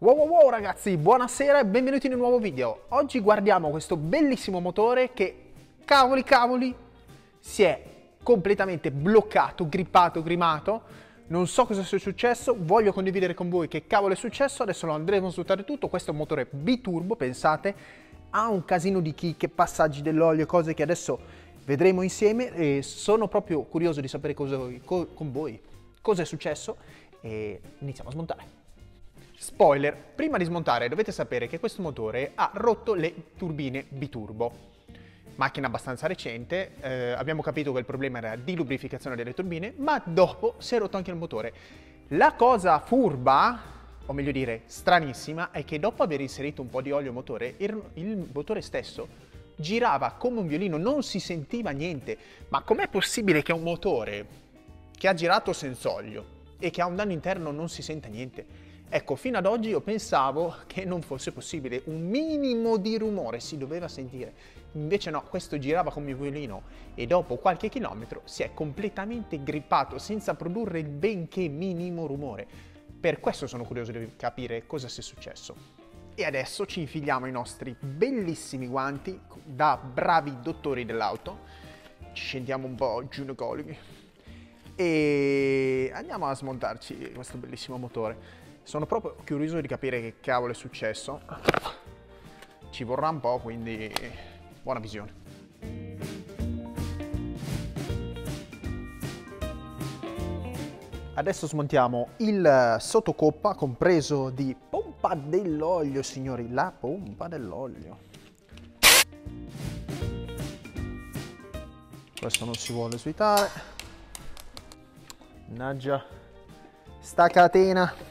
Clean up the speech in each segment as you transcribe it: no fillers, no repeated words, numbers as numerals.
Wow wow wow ragazzi, buonasera e benvenuti in un nuovo video. Oggi guardiamo questo bellissimo motore che, cavoli, si è completamente bloccato, grippato, grimato. Non so cosa sia successo, voglio condividere con voi che cavolo è successo, adesso lo andremo a sfruttare tutto. Questo è un motore biturbo, pensate, ha un casino di chicche, passaggi dell'olio, cose che adesso vedremo insieme e sono proprio curioso di sapere con voi cosa è successo e iniziamo a smontare. Spoiler, prima di smontare dovete sapere che questo motore ha rotto le turbine biturbo. Macchina abbastanza recente, abbiamo capito che il problema era di lubrificazione delle turbine, ma dopo si è rotto anche il motore. La cosa furba, o meglio dire stranissima, è che dopo aver inserito un po' di olio al motore, il motore stesso girava come un violino, non si sentiva niente. Ma com'è possibile che un motore che ha girato senza olio e che ha un danno interno non si senta niente? Ecco, fino ad oggi io pensavo che non fosse possibile, un minimo di rumore si doveva sentire, invece no, questo girava come un violino e dopo qualche chilometro si è completamente grippato senza produrre il benché minimo rumore. Per questo sono curioso di capire cosa sia successo. E adesso ci infiliamo i nostri bellissimi guanti da bravi dottori dell'auto, ci scendiamo un po' ginecologi e andiamo a smontarci questo bellissimo motore. Sono proprio curioso di capire che cavolo è successo. Ci vorrà un po', quindi buona visione. Adesso smontiamo il sottocoppa compreso di pompa dell'olio, signori, la pompa dell'olio. Questo non si vuole svitare. Mannaggia, sta catena.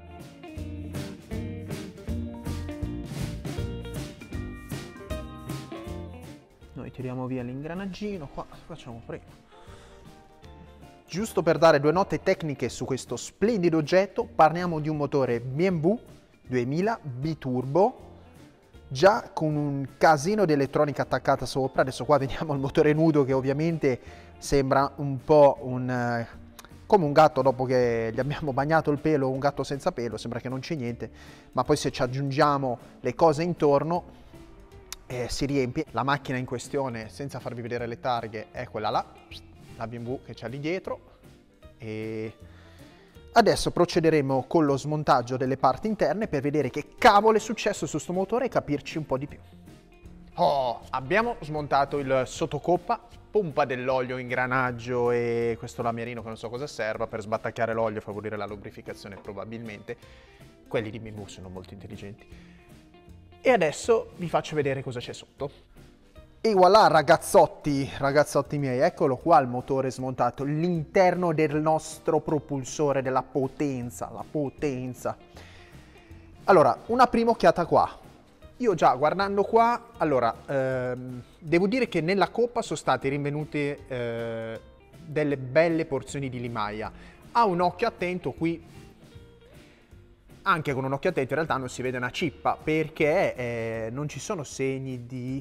Noi tiriamo via l'ingranaggino, qua facciamo prima. Giusto per dare due note tecniche su questo splendido oggetto, parliamo di un motore BMW 2000 biturbo, già con un casino di elettronica attaccata sopra. Adesso qua vediamo il motore nudo che ovviamente sembra un po' come un gatto dopo che gli abbiamo bagnato il pelo, un gatto senza pelo, sembra che non c'è niente, ma poi se ci aggiungiamo le cose intorno si riempie. La macchina in questione, senza farvi vedere le targhe, è quella là, la BMW che c'è lì dietro. E adesso procederemo con lo smontaggio delle parti interne per vedere che cavolo è successo su sto motore e capirci un po' di più. Oh, abbiamo smontato il sottocoppa, pompa dell'olio, ingranaggio e questo lamierino che non so cosa serva per sbattacchiare l'olio e favorire la lubrificazione probabilmente. Quelli di BMW sono molto intelligenti. E adesso vi faccio vedere cosa c'è sotto. E voilà ragazzotti miei, eccolo qua il motore smontato, l'interno del nostro propulsore, della potenza, la potenza. Allora, una prima occhiata qua. Io già guardando qua, allora, devo dire che nella coppa sono state rinvenute delle belle porzioni di limaia. A un occhio attento qui, anche con un occhio attento in realtà non si vede una cippa perché non ci sono segni di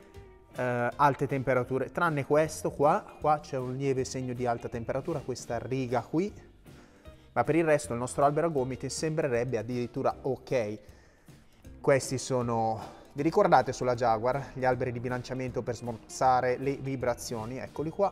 alte temperature, tranne questo qua c'è un lieve segno di alta temperatura, questa riga qui, ma per il resto il nostro albero a gomiti sembrerebbe addirittura ok. Questi sono, vi ricordate sulla Jaguar, gli alberi di bilanciamento per smorzare le vibrazioni, eccoli qua.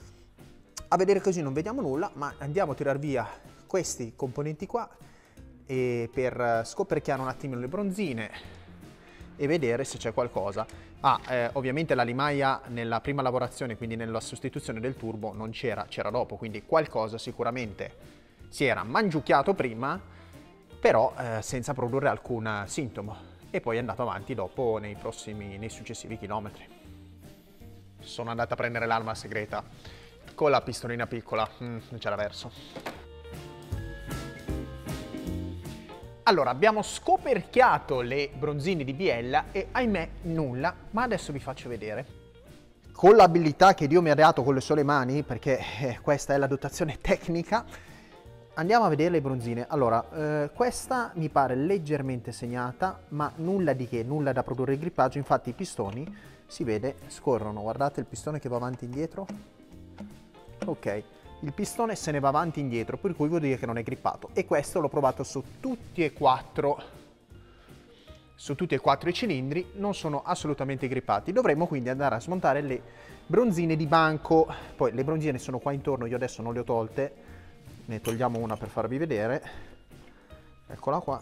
A vedere così non vediamo nulla, ma andiamo a tirar via questi componenti qua e per scoperchiare un attimino le bronzine e vedere se c'è qualcosa. Ovviamente la limaia nella prima lavorazione, quindi nella sostituzione del turbo, non c'era, c'era dopo, quindi qualcosa sicuramente si era mangiucchiato prima, però senza produrre alcun sintomo, e poi è andato avanti dopo nei successivi chilometri. Sono andato a prendere l'arma segreta con la pistolina piccola, non c'era verso. Allora, abbiamo scoperchiato le bronzine di biella e ahimè nulla, ma adesso vi faccio vedere. Con l'abilità che Dio mi ha dato con le sole mani, perché questa è la dotazione tecnica, andiamo a vedere le bronzine. Allora, questa mi pare leggermente segnata, ma nulla di che, nulla da produrre il grippaggio, infatti i pistoni, si vede, scorrono, guardate il pistone che va avanti e indietro. Ok, il pistone se ne va avanti e indietro, per cui vuol dire che non è grippato. E questo l'ho provato su tutti e quattro i cilindri, non sono assolutamente grippati. Dovremmo quindi andare a smontare le bronzine di banco. Poi le bronzine sono qua intorno, io adesso non le ho tolte, ne togliamo una per farvi vedere. Eccola qua,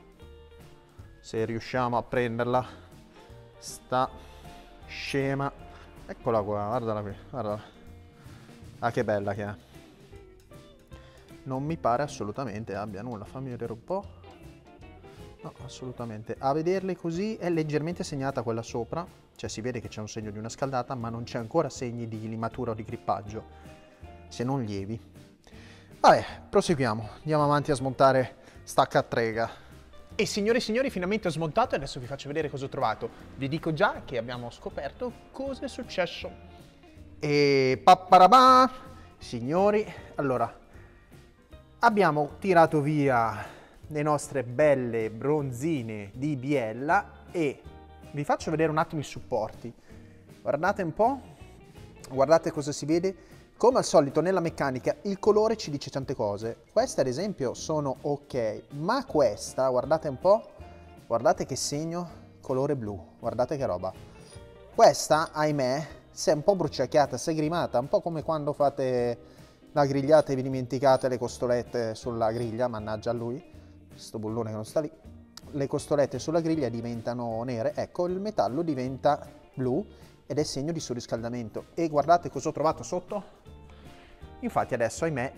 se riusciamo a prenderla, sta scema, eccola qua, guardala qui, guardala. Ah, che bella che è. Non mi pare assolutamente abbia nulla, fammi vedere un po'. No, assolutamente. A vederle così è leggermente segnata quella sopra, cioè si vede che c'è un segno di una scaldata, ma non c'è ancora segni di limatura o di grippaggio, se non lievi. Vabbè, proseguiamo, andiamo avanti a smontare sta cattrega. E signore e signori, finalmente ho smontato e adesso vi faccio vedere cosa ho trovato. Vi dico già che abbiamo scoperto cosa è successo. E papparabà, signori, allora, abbiamo tirato via le nostre belle bronzine di biella e vi faccio vedere un attimo i supporti. Guardate un po', guardate cosa si vede. Come al solito nella meccanica il colore ci dice tante cose. Queste ad esempio sono ok, ma questa, guardate un po', guardate che segno, colore blu, guardate che roba. Questa, ahimè, si è un po' bruciacchiata, si è grimata, un po' come quando fate la grigliata e vi dimenticate le costolette sulla griglia, mannaggia a lui. Sto bullone che non sta lì, le costolette sulla griglia diventano nere, ecco il metallo diventa blu ed è segno di surriscaldamento. E guardate cosa ho trovato sotto, infatti adesso ahimè,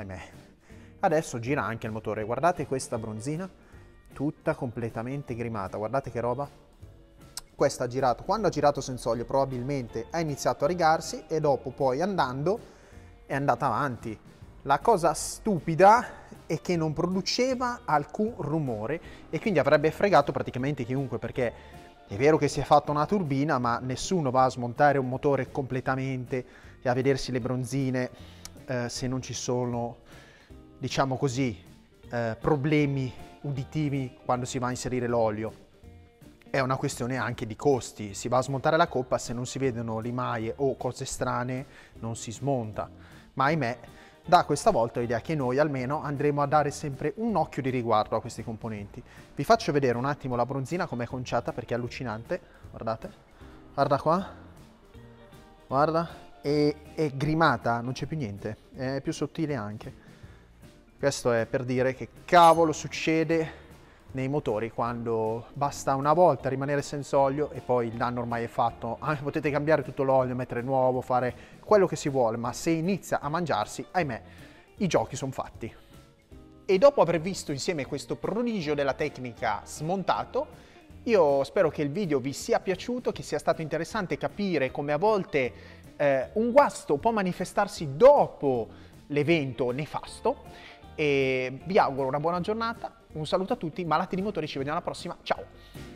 adesso gira anche il motore, guardate questa bronzina tutta completamente grimata, guardate che roba. Questa ha girato, quando ha girato senza olio probabilmente ha iniziato a rigarsi e dopo poi andando è andata avanti. La cosa stupida è che non produceva alcun rumore e quindi avrebbe fregato praticamente chiunque, perché è vero che si è fatta una turbina, ma nessuno va a smontare un motore completamente e a vedersi le bronzine se non ci sono, diciamo così, problemi uditivi quando si va a inserire l'olio. È una questione anche di costi, si va a smontare la coppa, se non si vedono limaie o cose strane non si smonta, ma ahimè da questa volta l'idea che noi almeno andremo a dare sempre un occhio di riguardo a questi componenti. Vi faccio vedere un attimo la bronzina com'è conciata perché è allucinante, guardate, guarda qua, guarda, è grimata, non c'è più niente, è più sottile anche. Questo è per dire che cavolo succede nei motori quando basta una volta rimanere senza olio e poi il danno ormai è fatto. Potete cambiare tutto l'olio, mettere nuovo, fare quello che si vuole, ma se inizia a mangiarsi, ahimè, i giochi sono fatti. E dopo aver visto insieme questo prodigio della tecnica smontato, io spero che il video vi sia piaciuto, che sia stato interessante capire come a volte un guasto può manifestarsi dopo l'evento nefasto. E vi auguro una buona giornata, un saluto a tutti, malati di motori, ci vediamo alla prossima, ciao!